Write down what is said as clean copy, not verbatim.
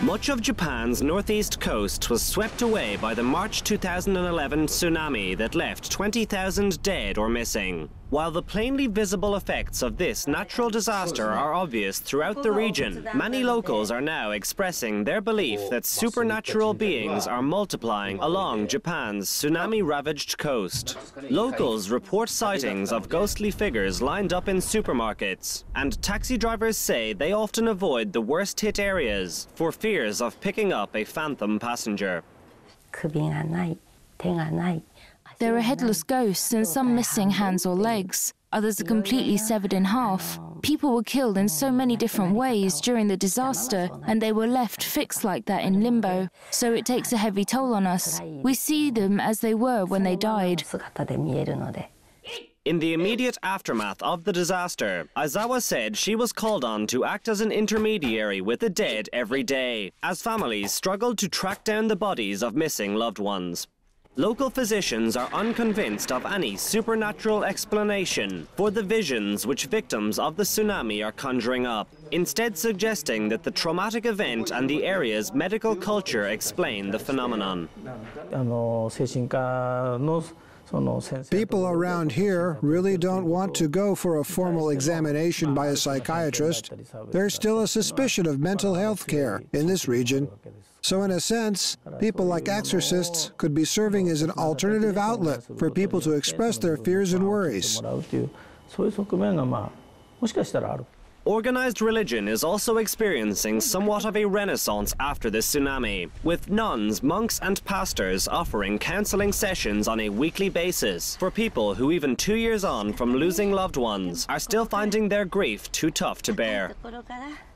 Much of Japan's northeast coast was swept away by the March 2011 tsunami that left 20,000 dead or missing. While the plainly visible effects of this natural disaster are obvious throughout the region, many locals are now expressing their belief that supernatural beings are multiplying along Japan's tsunami-ravaged coast. Locals report sightings of ghostly figures lined up in supermarkets, and taxi drivers say they often avoid the worst-hit areas for fears of picking up a phantom passenger. There are headless ghosts and some missing hands or legs. Others are completely severed in half. People were killed in so many different ways during the disaster, and they were left fixed like that in limbo. So it takes a heavy toll on us. We see them as they were when they died. In the immediate aftermath of the disaster, Aizawa said she was called on to act as an intermediary with the dead every day, as families struggled to track down the bodies of missing loved ones. Local physicians are unconvinced of any supernatural explanation for the visions which victims of the tsunami are conjuring up, instead suggesting that the traumatic event and the area's medical culture explain the phenomenon. People around here really don't want to go for a formal examination by a psychiatrist. There's still a suspicion of mental health care in this region. So in a sense, people like exorcists could be serving as an alternative outlet for people to express their fears and worries. Organized religion is also experiencing somewhat of a renaissance after the tsunami, with nuns, monks and pastors offering counseling sessions on a weekly basis for people who even 2 years on from losing loved ones are still finding their grief too tough to bear.